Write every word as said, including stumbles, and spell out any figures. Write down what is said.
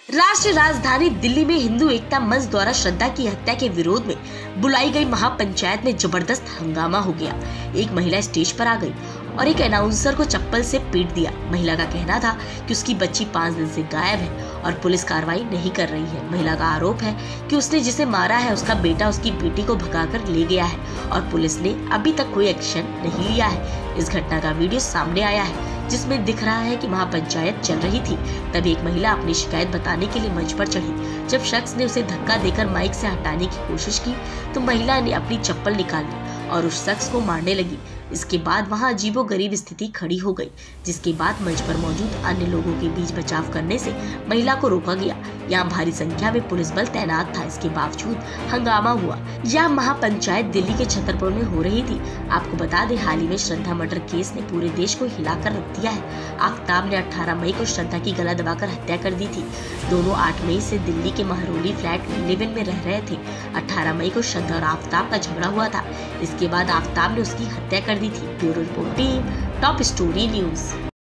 राष्ट्रीय राजधानी दिल्ली में हिंदू एकता मंच द्वारा श्रद्धा की हत्या के विरोध में बुलाई गई महापंचायत में जबरदस्त हंगामा हो गया। एक महिला स्टेज पर आ गई और एक अनाउंसर को चप्पल से पीट दिया। महिला का कहना था कि उसकी बच्ची पाँच दिन से गायब है और पुलिस कार्रवाई नहीं कर रही है। महिला का आरोप है कि उसने जिसे मारा है उसका बेटा उसकी बेटी को भगाकर ले गया है और पुलिस ने अभी तक कोई एक्शन नहीं लिया है। इस घटना का वीडियो सामने आया है जिसमें दिख रहा है कि महापंचायत चल रही थी। तभी एक महिला अपनी शिकायत बताने के लिए मंच पर चढ़ी। जब शख्स ने उसे धक्का देकर माइक से हटाने की कोशिश की तो महिला ने अपनी चप्पल निकाल ली और उस शख्स को मारने लगी। इसके बाद वहां अजीबोगरीब स्थिति खड़ी हो गई, जिसके बाद मंच पर मौजूद अन्य लोगों के बीच बचाव करने से महिला को रोका गया। यहाँ भारी संख्या में पुलिस बल तैनात था। इसके बावजूद हंगामा हुआ। यह महापंचायत दिल्ली के छतरपुर में हो रही थी। आपको बता दें, हाल ही में श्रद्धा मर्डर केस ने पूरे देश को हिलाकर रख दिया है। आफ्ताब ने अठारह मई को श्रद्धा की गला दबाकर हत्या कर दी थी। दोनों आठ मई से दिल्ली के महरौली फ्लैट इलेवन में रह रहे थे। अठारह मई को श्रद्धा और आफ्ताब का झगड़ा हुआ था। इसके बाद आफ्ताब ने उसकी हत्या कर दी थी। Bureau report team, top story news.